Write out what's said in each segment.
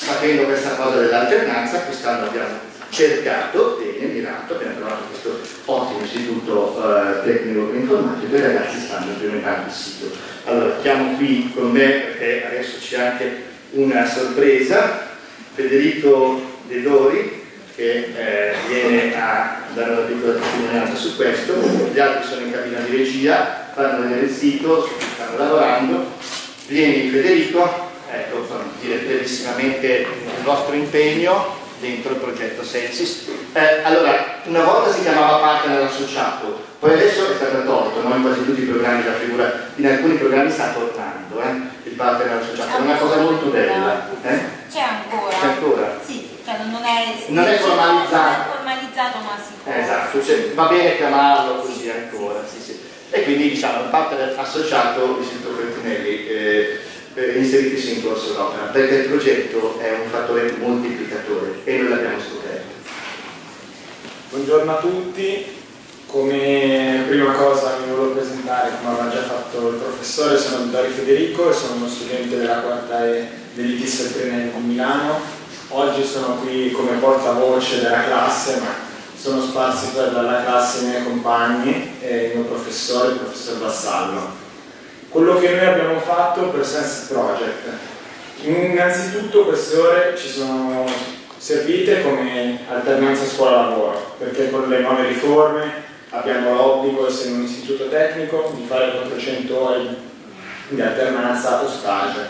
sapendo questa cosa dell'alternanza, quest'anno abbiamo cercato, bene, mirato, abbiamo trovato questo ottimo istituto tecnico informatico e i ragazzi stanno implementando il sito. Allora, chiamo qui con me, perché adesso c'è anche una sorpresa, Federico De Dori, che viene a dare una piccola testimonianza su questo. Gli altri sono in cabina di regia, fanno vedere il sito, stanno lavorando. Vieni Federico, ecco, dire brevissimamente il vostro impegno dentro il progetto Sensis. Allora, una volta si chiamava partner associato, poi adesso è stato tolto, no? In quasi tutti i programmi la figura, in alcuni programmi sta tornando il partner associato, è una cosa molto bella. C'è ancora. C'è ancora? Sì, cioè non è formalizzato. Non è formalizzato, ma si può. Esatto, cioè, va bene chiamarlo così ancora, sì, sì. E quindi diciamo il partner associato Istituto Feltrinelli, inseritisi in corso d'opera, perché il progetto è un fattore moltiplicatore e noi l'abbiamo scoperto. Buongiorno a tutti, come prima cosa mi volevo presentare, come aveva già fatto il professore, sono Dori Federico e sono uno studente della quarta E dell'ITIS Feltrinelli di Milano. Oggi sono qui come portavoce della classe, ma sono sparsi poi dalla classe i miei compagni e il mio professore, il professor Vassallo. Quello che noi abbiamo fatto per Sensis Project. Innanzitutto queste ore ci sono servite come alternanza scuola-lavoro, perché con le nuove riforme abbiamo l'obbligo, essendo un istituto tecnico, di fare 400 ore di alternanza o stage.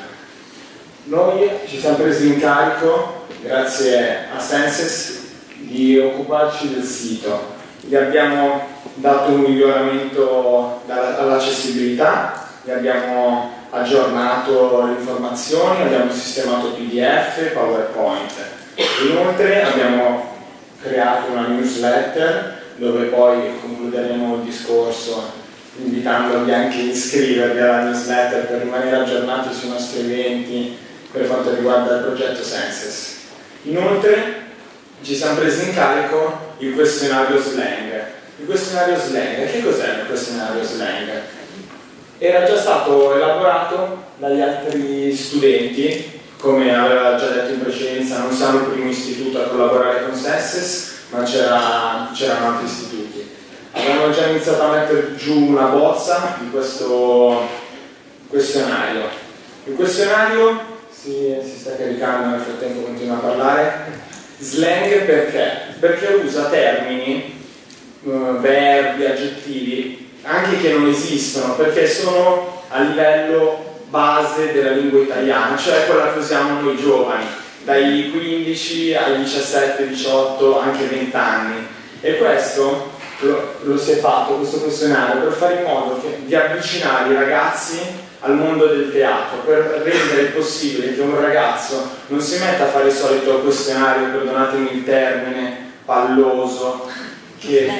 Noi ci siamo presi in carico, grazie a Sensis, di occuparci del sito. Gli abbiamo dato un miglioramento all'accessibilità, gli abbiamo aggiornato le informazioni, abbiamo sistemato PDF, PowerPoint. Inoltre abbiamo creato una newsletter dove poi concluderemo il discorso invitandovi anche a iscrivervi alla newsletter per rimanere aggiornati sui nostri eventi per quanto riguarda il progetto Sensis. Inoltre ci siamo presi in carico il questionario Slang. Il questionario Slang, che cos'è il questionario Slang? Era già stato elaborato dagli altri studenti, come aveva già detto in precedenza, non siamo il primo istituto a collaborare con Sensis, ma c'erano altri istituti. Abbiamo già iniziato a mettere giù una bozza di questo questionario. Il questionario si sta caricando, nel frattempo continua a parlare. Slang perché? Perché usa termini, verbi, aggettivi, anche che non esistono, perché sono a livello base della lingua italiana, cioè quella che usiamo noi giovani, dai 15 ai 17, 18, anche 20 anni. E questo lo si è fatto, questo questionario, per fare in modo di avvicinare i ragazzi al mondo del teatro, per rendere possibile che un ragazzo non si metta a fare il solito questionario, perdonatemi il termine, palloso, che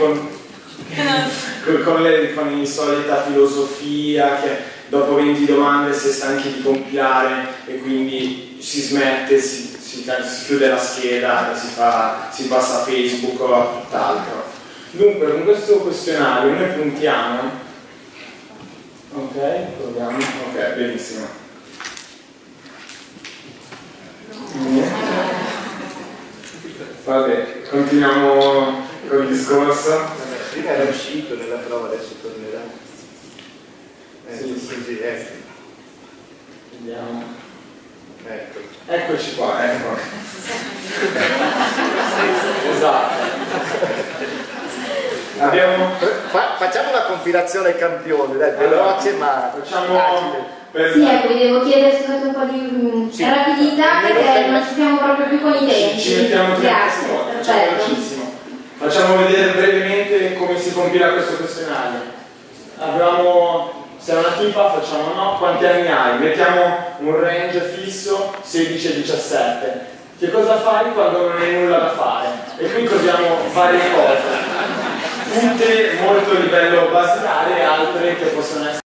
con la solita filosofia che dopo 20 domande si è stanchi di compilare e quindi si smette, si chiude la scheda, si passa a Facebook o a tutt'altro. Dunque con questo questionario noi puntiamo. Ok, proviamo. Ok, benissimo. Vabbè, continuiamo con il discorso. Prima era uscito nella prova, adesso tornerà. Sì, ecco. Vediamo. Ecco. Eccoci qua, ecco. Esatto. Facciamo una compilazione campione, dai, veloce ma facciamo. Sì, ecco, vi devo chiedere scusate un po' di rapidità perché non ci siamo proprio più con i tempi. Ci mettiamo Grazie, facciamo velocissimo. Facciamo vedere brevemente come si compila questo questionario. Se è una tipa facciamo no, quanti anni hai? Mettiamo un range fisso 16 e 17. Che cosa fai quando non hai nulla da fare? E qui troviamo varie cose, tutte molto a livello basilare e altre che possono essere